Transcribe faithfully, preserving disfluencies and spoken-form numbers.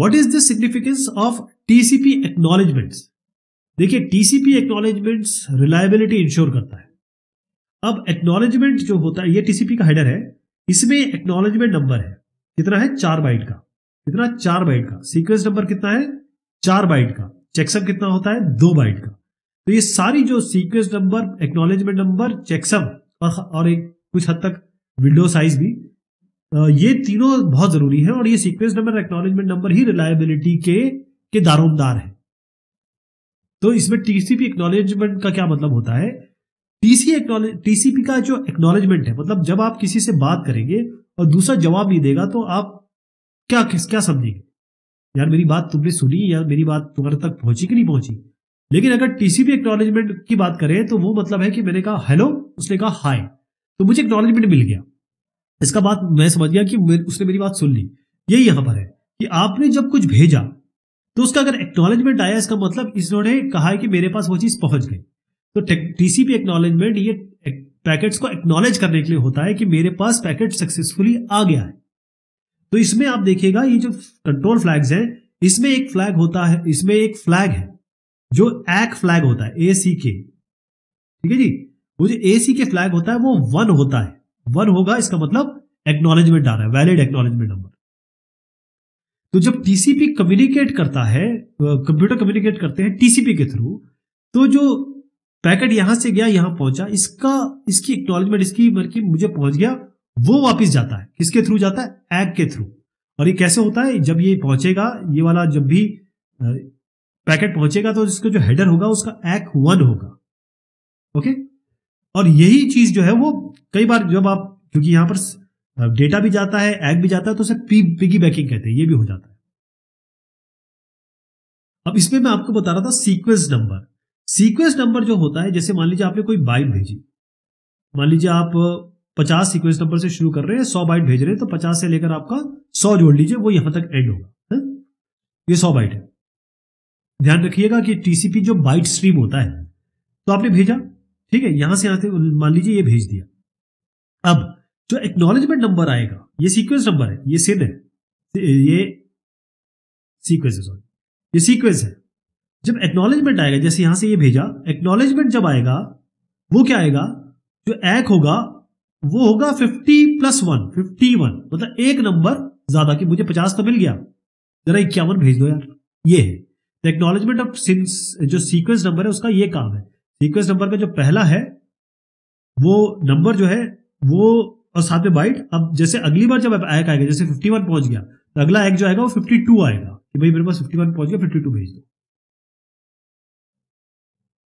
What is the significance of TCP acknowledgements? देखिए, TCP acknowledgements reliability ensure करता है। अब एक्नॉलेजमेंट जो होता है, ये टीसीपी का हेडर है, इसमें एक्नॉलेजमेंट नंबर है कितना है, चार बाइट का। कितना? चार बाइट का। सीक्वेंस नंबर कितना है, चार बाइट का। चेकसम कितना होता है, दो बाइट का। तो ये सारी जो sequence number, acknowledgement number, checksum और एक कुछ हद तक विंडो साइज भी, ये तीनों बहुत जरूरी है। और ये सीक्वेंस नंबर, एक्नॉलेजमेंट नंबर ही रिलायबिलिटी के के दारोमदार है। तो इसमें टीसीपी एक्नॉलेजमेंट का क्या मतलब होता है? टीसी टीसीपी का जो एक्नॉलेजमेंट है, मतलब जब आप किसी से बात करेंगे और दूसरा जवाब नहीं देगा तो आप क्या क्या समझेंगे, यार मेरी बात तुमने सुनी, या मेरी बात तुम्हारे तक पहुंची कि नहीं पहुंची। लेकिन अगर टीसीपी एक्नॉलेजमेंट की बात करें तो वो मतलब है कि मैंने कहा हेलो, उसने कहा हाय, तो मुझे एक्नॉलेजमेंट मिल गया। इसका बात मैं समझ गया कि उसने मेरी बात सुन ली। यही यहां पर है कि आपने जब कुछ भेजा तो उसका अगर एक्नॉलेजमेंट आया, इसका मतलब इसने कहा है कि मेरे पास वो चीज पहुंच गई। तो टीसीपी एक्नॉलेजमेंट ये पैकेट्स को एक्नॉलेज करने के लिए होता है कि मेरे पास पैकेट सक्सेसफुली आ गया है। तो इसमें आप देखिएगा, ये जो कंट्रोल फ्लैग्स हैं, इसमें एक फ्लैग होता है, इसमें एक फ्लैग है जो एक् फ्लैग होता है, ए सी के। ठीक है जी, वो जो ए सी के फ्लैग होता है वो वन होता है। वन होगा, इसका मतलब एक्नॉलेजमेंट आ रहा है, वैलिड एक्नॉलेजमेंट नंबर। तो जब टीसीपी कम्युनिकेट करता है, कंप्यूटर कम्युनिकेट करते हैं टीसीपी के थ्रू, तो जो पैकेट यहां से गया यहां पहुंचा, इसका इसकी एक्नॉलेजमेंट, इसकी मतलब मुझे पहुंच गया, वो वापस जाता है। किसके थ्रू जाता है? एग के थ्रू। और ये कैसे होता है? जब ये पहुंचेगा, ये वाला जब भी पैकेट पहुंचेगा तो इसका जो हेडर होगा उसका एग वन होगा। ओके, और यही चीज जो है वो कई बार जब आप, क्योंकि यहां पर डेटा भी जाता है, एग भी जाता है, तो उसे पी पिगी बैकिंग कहते हैं, ये भी हो जाता है। अब इसमें मैं आपको बता रहा था सीक्वेंस नंबर। सीक्वेंस नंबर जो होता है, जैसे मान लीजिए आपने कोई बाइट भेजी, मान लीजिए आप पचास सीक्वेंस नंबर से शुरू कर रहे हैं, सौ बाइट भेज रहे हैं, तो पचास से लेकर आपका सौ जोड़ लीजिए, वो यहां तक एंड होगा। है? ये सौ बाइट है। ध्यान रखिएगा कि टीसीपी जो बाइट स्ट्रीम होता है, तो आपने भेजा, ठीक है, यहां से यहां से मान लीजिए ये भेज दिया। अब जो एक्नॉलेजमेंट नंबर आएगा, ये सीक्वेंस नंबर है, ये सिन है, ये सीक्वेंस है, सॉरी ये सीक्वेंस है। जब एक्नॉलेजमेंट आएगा, जैसे यहां से ये भेजा, एक्नॉलेजमेंट जब आएगा वो क्या आएगा, जो एक होगा वो होगा fifty plus one, fifty one, मतलब एक नंबर ज्यादा, कि मुझे पचास तो मिल गया, जरा इक्यावन भेज दो यार। ये है एक्नॉलेजमेंट ऑफ सिंस, जो सीक्वेंस नंबर है उसका ये काम है। सीक्वेंस नंबर का जो पहला है वो नंबर जो है वो, और साथ में बाइट। अब जैसे अगली बार जब एक आएगा, जैसे फिफ्टी वन पहुंच गया, तो अगला एक जो आएगा वो फिफ्टी टू आएगा, कि भाई मेरे पास फिफ्टी वन पहुंच गया, फिफ्टी टू भेज दो।